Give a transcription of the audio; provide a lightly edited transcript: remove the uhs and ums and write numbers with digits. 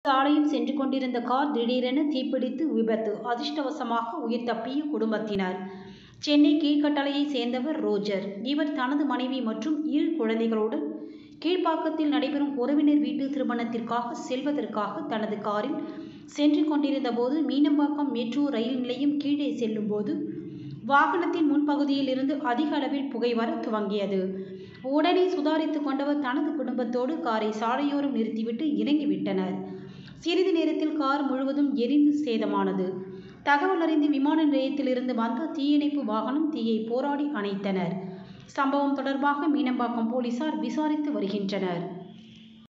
சாலையில் சென்று கொண்டிருந்த கார் திடீரென தீப்பிடித்து விபத்து. அதிர்ஷ்டவசமாக உயிர் தப்பிய குடும்பத்தினர். சென்னை கீழ்கட்டளையை சேர்ந்தவர் ரோஜர். இவர் தனது மனைவி மற்றும் 2 குழந்தைகளுடன் கீழ்ப்பாக்கத்தில் நடைபெறும் உறவினர் வீட்டு திருமணத்திற்காக செல்வதற்காக தனது காரில் சென்று கொண்டிருந்த போது மீனம்பாக்கம் மெட்ரோ ரயில் நிலையம் கீழே செல்லும் போது வாகனத்தின் முன்பகுதியில் இருந்து அதிக அளவில் புகை வர துவங்கியது. உடனே சுதாரித்துக் கொண்டவர் தனது குடும்பத்தோடு காரை சாலையோரம் நிறுத்திவிட்டு இறங்கிவிட்டனர். சிறிது நேரத்தில் கார் முழுவதும் எரிந்து சேதமானது. தகவல் அறிந்து விமான நிலையத்திலிருந்து வந்த தீயணைப்பு வாகனம் தீயை போராடி அணைத்தனர். சம்பவம் தொடர்பாக மீனம்பாக்கம் போலீசார் விசாரித்து வருகின்றனர்.